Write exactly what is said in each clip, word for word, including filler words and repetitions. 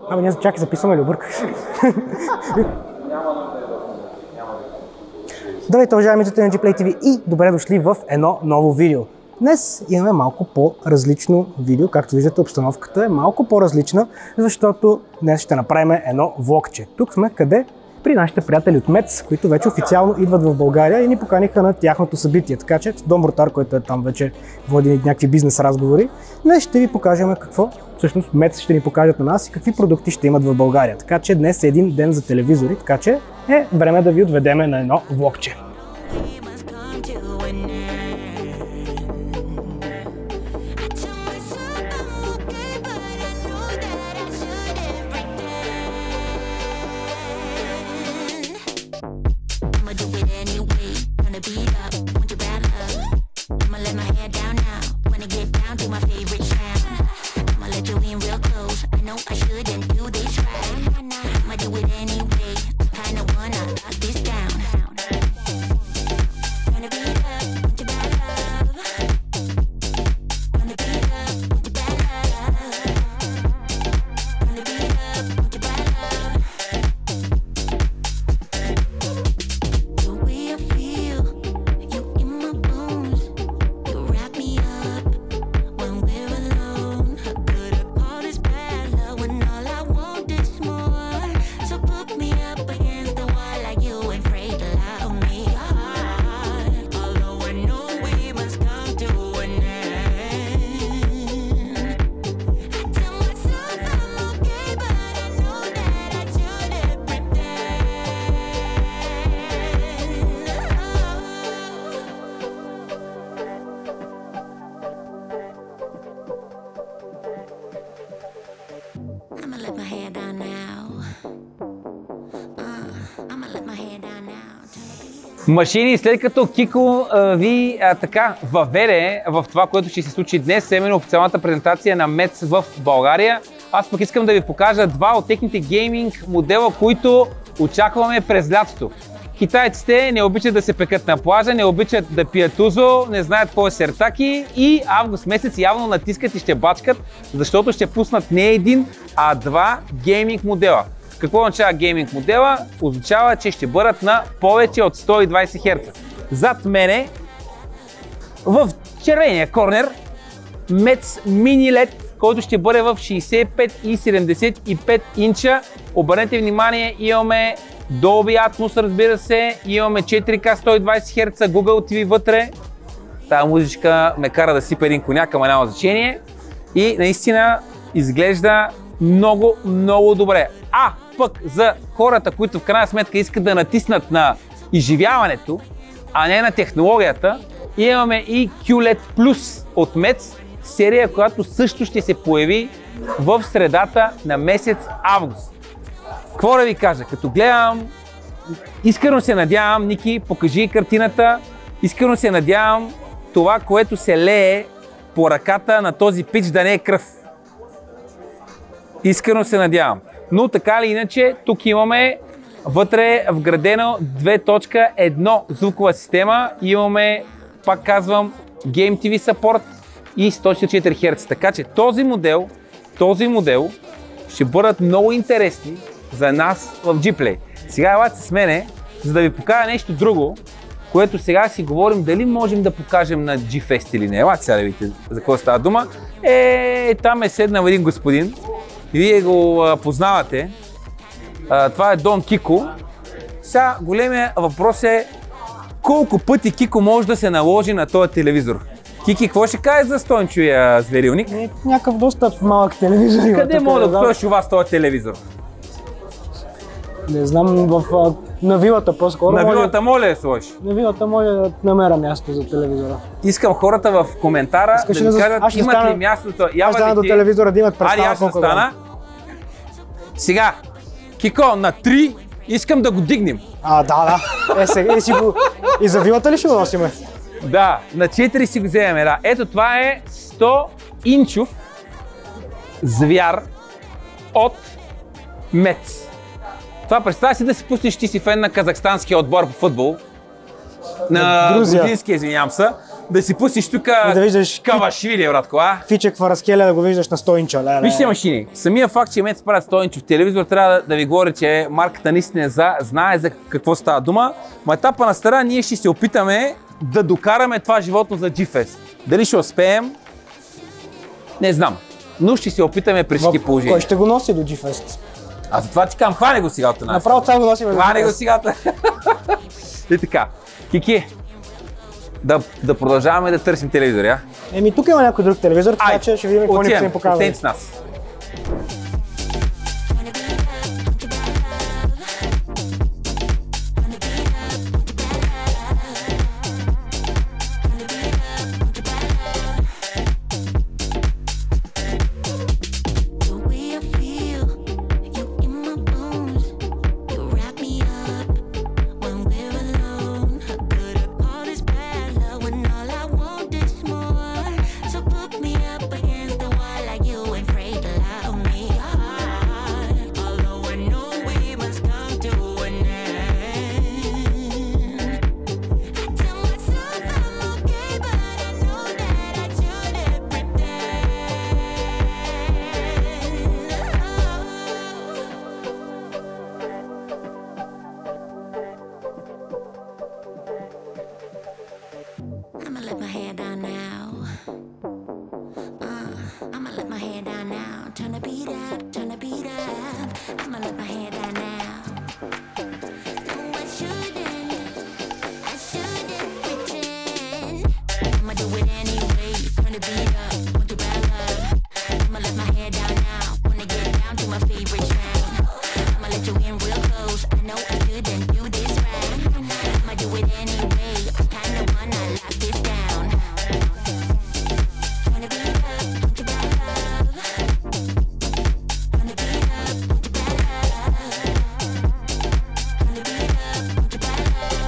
Абе, ние чакай, записваме ли, обърках се. Здравейте, уважаеми зрители на Gplay ти ви и добре дошли в едно ново видео. Днес имаме малко по-различно видео, както виждате обстановката е малко по-различна, защото днес ще направим едно влогче. Тук сме къде? При нашите приятели от МЕЦ, които вече официално идват в България и ни поканиха на тяхното събитие. Така че Дон Ботар, който е там вече води някакви бизнес разговори, днес ще ви покажем какво всъщност МЕЦ ще ни покажат на нас и какви продукти ще имат в България. Така че днес е един ден за телевизори, така че е време да ви отведеме на едно влогче. Машини, след като Кико а, ви а, така въведе в това, което ще се случи днес, именно официалната презентация на МЕЦ в България, аз пък искам да ви покажа два от техните гейминг модела, които очакваме през лятото. Китайците не обичат да се пекат на плажа, не обичат да пият узо, не знаят какво е сертаки и август месец явно натискат и ще бачкат, защото ще пуснат не един, а два гейминг модела. Какво означава гейминг модела? Означава, че ще бъдат на повече от сто и двайсет херца. Зад мене, в червения корнер, МЕЦ Mini L E D, който ще бъде в шейсет и пет и седемдесет и пет инча. Обърнете внимание, имаме Dolby Atmos, разбира се, имаме четири К сто и двайсет херца, Google ти ви вътре. Тая музичка ме кара да сипа един коняк, ама няма значение. И наистина изглежда много, много добре. А пък за хората, които в крайна сметка искат да натиснат на изживяването, а не на технологията, имаме и кю ел и ди Plus от МЕЦ, серия, която също ще се появи в средата на месец август. Какво да ви кажа? Като гледам, искрено се надявам, Ники, покажи картината, искрено се надявам това, което се лее по ръката на този пич да не е кръв. Искрено се надявам. Но така или иначе, тук имаме вътре вградено две точка едно звукова система. Имаме, пак казвам, Game ти ви Support и сто и четири херца. Така че този модел, този модел ще бъдат много интересни за нас в Gplay. Сега елате с мене, за да ви покажа нещо друго, което сега си говорим дали можем да покажем на G-Fest или не. Елате сега да видите за какво става дума. Е, там е седнал един господин. Вие го а, познавате. А, това е Дон Кико. Сега големия въпрос е колко пъти Кико може да се наложи на този телевизор. Кики, какво ще каже за Стончовия зверилник? Е, някакъв доста малък телевизор. Къде може да сложиш у вас този телевизор? Не знам, в, а, на вилата по-скоро. На вилата моля да сложиш? На вилата моля да намеря място за телевизора. Искам хората в коментара Искаш да ми да кажат имат стана, ли мястото. Аз стана до телевизора да имат представа. Ари, аз ще стана. Сега, Кико, на три искам да го дигнем. А, да, да. Е, сега и си го... И за вилата ли ще го носиме? Да, на четири си го вземем, да. Ето това е сто инчов звяр от МЕЦ. Това представя си да си пуснеш, ти си фен на казахстанския отбор по футбол. На грузинския, извинявам се. да си пуснеш тук да виждаш Кавашвили, братко, а? Фиче Квараскеля да го виждаш на сто инча. Ле, ле. Вижте машини. Самия факт, че Мец правят сто инчов телевизор, трябва да, да ви говори, че марката наистина е за, знае за какво става дума. Но етапа на стара ние ще се опитаме да докараме това животно за G-Fest. Дали ще успеем? Не знам. Но ще се опитаме при всички положения. Кой ще го носи до G-Fest? А затова ти кам, хване го сега от нас. Направо цяло го носим. Хване го сега. И така. Кики, да, да продължаваме да търсим телевизори, а? Еми тук има някой друг телевизор, така че ще видим какво ни се показва. Отидем с нас. I'ma let my hair down now. Uh, I'ma let my hair down now. Turn the beat up, turn the beat up. I'ma let my hair down now. No, I shouldn't. I shouldn't pretend. I'ma do it anyway. Turn the beat up, want to bad love. I'ma let my hair down now. Wanna get down to my favorite train. I'ma let you in real close. I know I shouldn't do this right. I'ma do it anyway. I'm kinda wanna lock this down. Turn the beat up, want to bad love. Turn the beat up, want to bad love. Turn the beat up, want to bad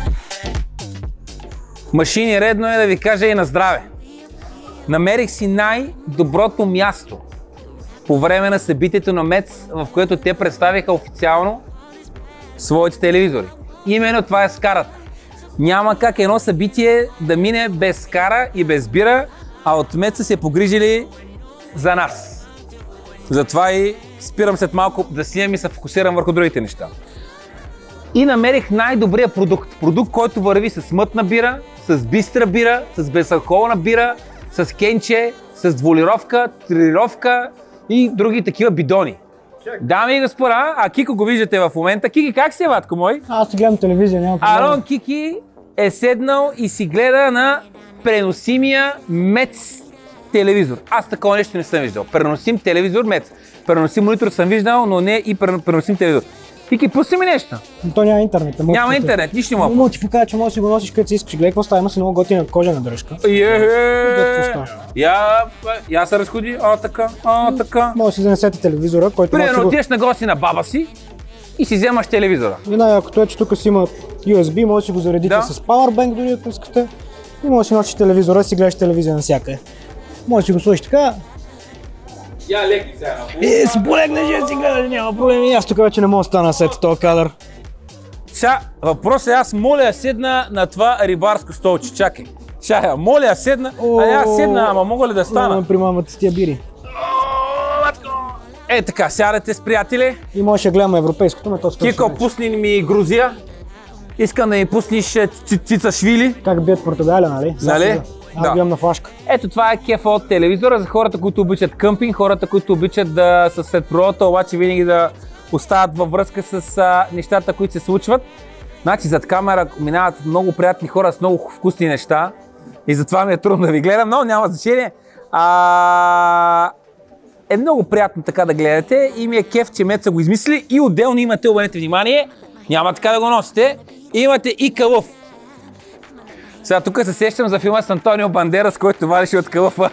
love. Машини, редно е да ви кажа и на здраве. Намерих си най-доброто място по време на събитието на Мец, в което те представиха официално своите телевизори. Именно това е скарата. Няма как едно събитие да мине без скара и без бира, а от Мец са се погрижили за нас. Затова и спирам след малко да снимам и се фокусирам върху другите неща. И намерих най-добрия продукт. Продукт, който върви с мътна бира, с бистра бира, с безалкохолна бира, с кенче, с дволировка, трилировка и други такива бидони. Дами и господа, а Кико го виждате в момента. Кики, как си, ватко мой? Аз ти гледам телевизия, няма проблем. Арон Кики е седнал и си гледа на преносимия Мец телевизор. Аз такова нещо не съм виждал. Преносим телевизор Мец. Преносим монитор съм виждал, но не и преносим телевизор. Кики, пусти ми нещо. Но то няма интернет. Не Няма интернет, нищо няма. Мога ти покажа, че можеш да си го носиш където си искаш. Гледай какво става, има си много готина кожена дръжка. Е-е-е. Я, я се разходи, а така, а така. Може да си занесете телевизора, който може да Примерно си го... отидеш на гости на баба си и си вземаш телевизора. И най-якото е, че тук си има ю ес би, може да си го заредите Да. с Powerbank дори ако искате. И може да си носиш телевизора и си гледаш телевизия навсякъде. Може да си го сложиш така. Я леки сега на И си полегнеш и си гледаш, няма проблем. И аз тук вече не мога да стана след този кадър. Сега, въпросът е, аз моля я седна на това рибарско столче. Чакай. Чакай, моля я седна. А я седна, ама мога ли да стана? При мамата с тия бири. Е така, сядате с приятели. И може да гледаме европейското, но то свърши Кико, вече. пусни ми Грузия. Искам да ми пуснеш е, Ци- Цицашвили. Как бият Португалия, нали? Нали? Запада. Аз Да. гледам на флашка. Ето това е кефа от телевизора за хората, които обичат къмпинг, хората, които обичат да са след природата, обаче винаги да остават във връзка с а, нещата, които се случват. Значи зад камера минават много приятни хора с много вкусни неща и затова ми е трудно да ви гледам, но няма значение. А... Е много приятно така да гледате и ми е кеф, че Мец са го измислили и отделно имате, обърнете внимание, няма така да го носите, имате и кълъв. Сега тук се сещам за филма с Антонио Бандерас, който вадеше от кълъфа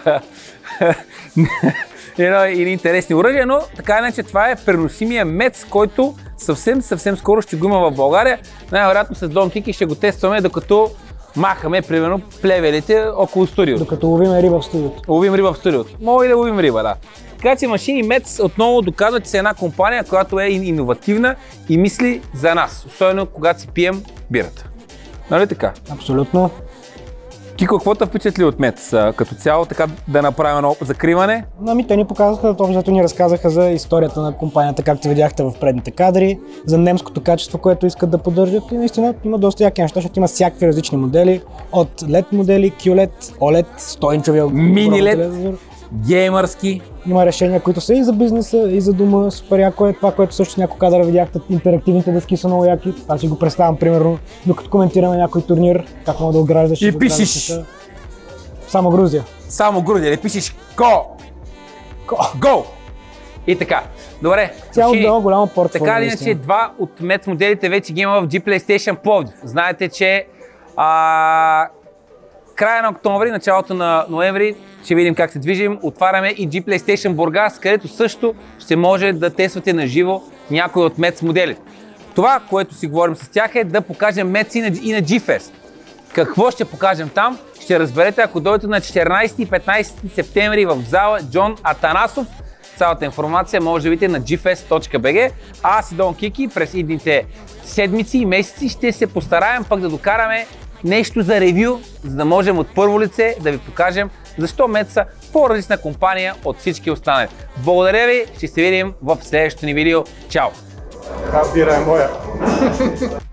едно или интересни оръжия, но така иначе това е преносимия Мец, който съвсем, съвсем скоро ще го има в България. Най-вероятно с Дон Кики ще го тестваме, докато махаме, примерно, плевелите около студиото. Докато ловим риба в студиото. Ловим риба в студиото. Мога и да ловим риба, да. Така че машини Мец отново доказват, че са една компания, която е иновативна и мисли за нас, особено когато си пием бирата. Нали така? Абсолютно. Кико, какво те впечатли от Мец? Като цяло, така да направим едно закриване? Ами те ни показаха, общо ни разказаха за историята на компанията, както видяхте в предните кадри, за немското качество, което искат да поддържат и наистина има доста яки неща, защото има всякакви различни модели, от ел и ди модели, кю ел и ди, о ел и ди, сто инчовия Мини ел и ди, геймърски. Има решения, които са и за бизнеса, и за дома. Супер яко е това, което също няколко кадъра видяхте. Интерактивните дъски са много яки. Аз си го представям, примерно, докато коментираме някой турнир, как мога да ограждаш. И пишеш. Само Грузия. Само Грузия, не пишеш ко. Го! И така. Добре. Цяло много голямо портфолио. Така или иначе, два от Мец моделите вече ги има в G PlayStation Пловдив. Знаете, че а, края на октомври, началото на ноември, ще видим как се движим. Отваряме и G PlayStation Бургас, където също ще може да тествате на живо някои от Мец моделите. Това, което си говорим с тях е да покажем Мец и на, и на G-Fest. Какво ще покажем там? Ще разберете, ако дойдете на четиринайсети и петнайсети септември в зала Джон Атанасов. Цялата информация може да видите на джи фест точка би джи. А аз и Дон Кики през идните седмици и месеци ще се постараем пък да докараме нещо за ревю, за да можем от първо лице да ви покажем защо Мец са по-различна компания от всички останали. Благодаря ви, ще се видим в следващото ни видео. Чао! Тази бира е моя.